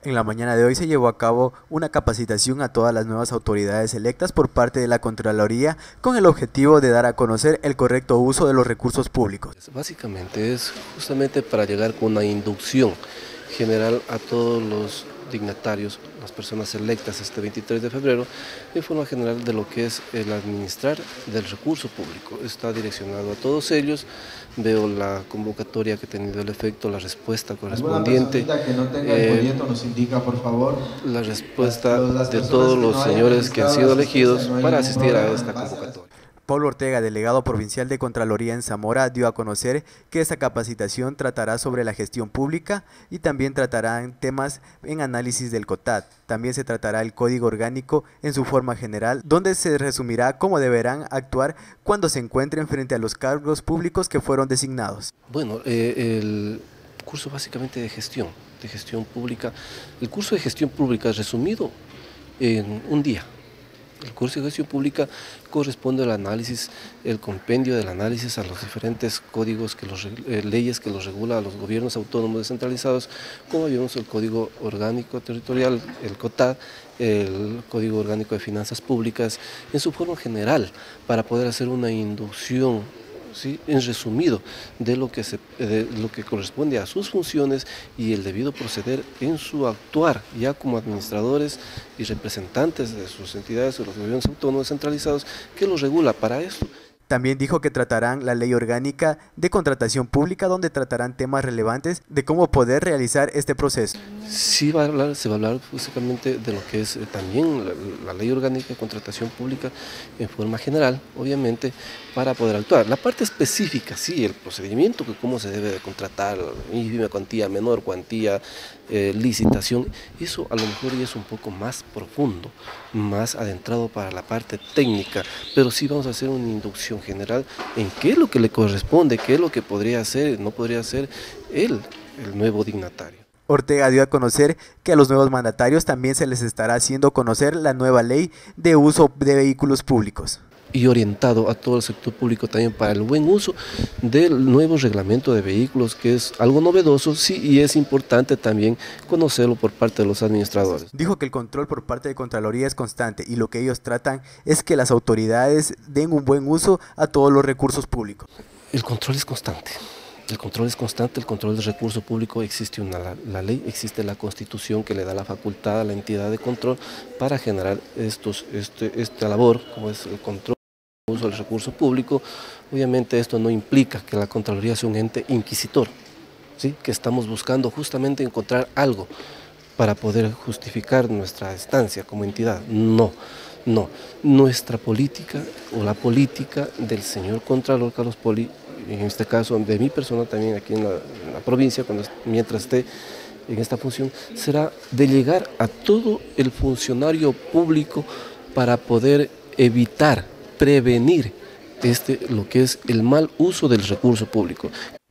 En la mañana de hoy se llevó a cabo una capacitación a todas las nuevas autoridades electas por parte de la Contraloría con el objetivo de dar a conocer el correcto uso de los recursos públicos. Básicamente es justamente para llegar con una inducción general a todos los dignatarios, las personas electas este 23 de febrero, en forma general de lo que es el administrar del recurso público. Está direccionado a todos ellos. Veo la convocatoria que ha tenido el efecto, la respuesta correspondiente. Que no tenga el folleto nos indica, por favor, la respuesta de todos los señores que han sido elegidos para asistir a esta convocatoria. Pablo Ortega, delegado provincial de Contraloría en Zamora, dio a conocer que esta capacitación tratará sobre la gestión pública y también tratará temas en análisis del COTAD. También se tratará el Código Orgánico en su forma general, donde se resumirá cómo deberán actuar cuando se encuentren frente a los cargos públicos que fueron designados. Bueno, el curso básicamente de gestión pública, el curso de gestión pública resumido en un día. El curso de gestión pública corresponde al análisis, el compendio del análisis a los diferentes códigos, leyes que los regula a los gobiernos autónomos descentralizados, como vimos el Código Orgánico Territorial, el COTAD, el Código Orgánico de Finanzas Públicas, en su forma general, para poder hacer una inducción, ¿sí?, en resumido, de lo que corresponde a sus funciones y el debido proceder en su actuar, ya como administradores y representantes de sus entidades o los gobiernos autónomos centralizados, que los regula para esto. También dijo que tratarán la ley orgánica de contratación pública, donde tratarán temas relevantes de cómo poder realizar este proceso. Sí se va a hablar básicamente de lo que es también la ley orgánica de contratación pública en forma general, obviamente, para poder actuar. La parte específica, sí, el procedimiento, que cómo se debe de contratar, mínima cuantía, menor cuantía, licitación, eso a lo mejor ya es un poco más profundo, más adentrado para la parte técnica, pero sí vamos a hacer una inducción general en qué es lo que le corresponde, qué es lo que podría hacer, no podría hacer el nuevo dignatario. Ortega dio a conocer que a los nuevos mandatarios también se les estará haciendo conocer la nueva ley de uso de vehículos públicos. Y orientado a todo el sector público también para el buen uso del nuevo reglamento de vehículos, que es algo novedoso, sí, y es importante también conocerlo por parte de los administradores. Dijo que el control por parte de Contraloría es constante y lo que ellos tratan es que las autoridades den un buen uso a todos los recursos públicos. El control es constante. El control es constante, el control del recurso público, existe la ley, existe la Constitución que le da la facultad a la entidad de control para generar esta labor, como es el control del uso del recurso público. Obviamente esto no implica que la Contraloría sea un ente inquisitor, ¿sí?, que estamos buscando justamente encontrar algo para poder justificar nuestra estancia como entidad. No, nuestra política o la política del señor Contralor Carlos Poli, en este caso de mi persona también aquí en la provincia, mientras esté en esta función, será de llegar a todo el funcionario público para poder evitar, prevenir lo que es el mal uso del recurso público.